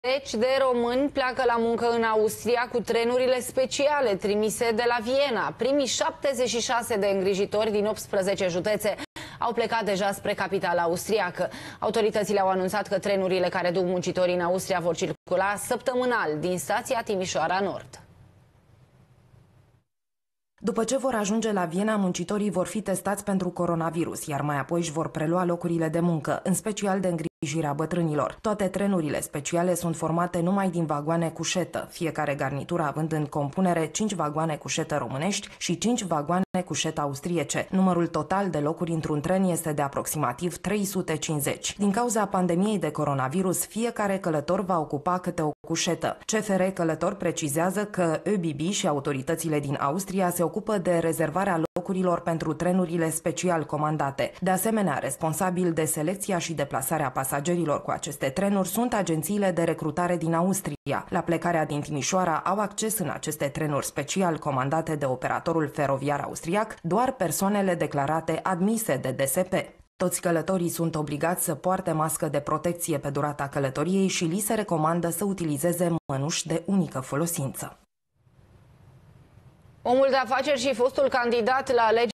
Deci de români pleacă la muncă în Austria cu trenurile speciale trimise de la Viena. Primii 76 de îngrijitori din 18 județe au plecat deja spre capitala austriacă. Autoritățile au anunțat că trenurile care duc muncitorii în Austria vor circula săptămânal din stația Timișoara Nord. După ce vor ajunge la Viena, muncitorii vor fi testați pentru coronavirus, iar mai apoi își vor prelua locurile de muncă, în special de îngrijirea bătrânilor. Toate trenurile speciale sunt formate numai din vagoane cușetă, fiecare garnitură având în compunere 5 vagoane cușetă românești și 5 vagoane cușetă austriece. Numărul total de locuri într-un tren este de aproximativ 350. Din cauza pandemiei de coronavirus, fiecare călător va ocupa câte o cușetă. CFR Călător precizează că ÖBB și autoritățile din Austria se ocupă de rezervarea locurilor pentru trenurile special comandate. De asemenea, responsabil de selecția și deplasarea pasagerilor cu aceste trenuri sunt agențiile de recrutare din Austria. La plecarea din Timișoara au acces în aceste trenuri special comandate de operatorul feroviar austriac doar persoanele declarate admise de DSP. Toți călătorii sunt obligați să poarte mască de protecție pe durata călătoriei și li se recomandă să utilizeze mănuși de unică folosință. Omul de afaceri și fostul candidat la alegeri